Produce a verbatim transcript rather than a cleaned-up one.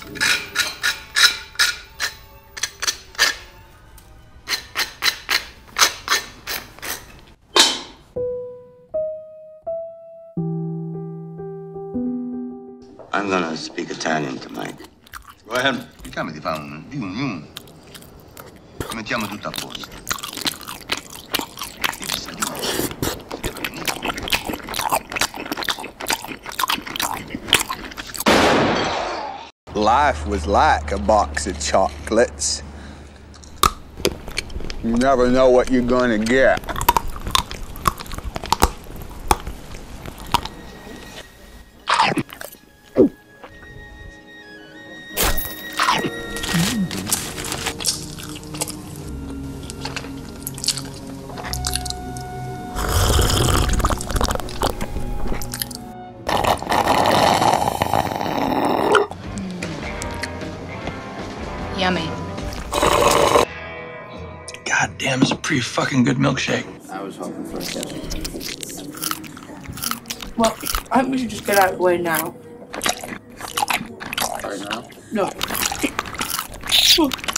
I'm gonna speak Italian to Mike. Go ahead. Il cambio ti fa un yum yum. Mettiamo tutto a posto. Life was like a box of chocolates. You never know what you're gonna get. Yummy. God damn, it's a pretty fucking good milkshake. I was hoping for a kiss. Well, I think we should just get out of the way now. Right now? No.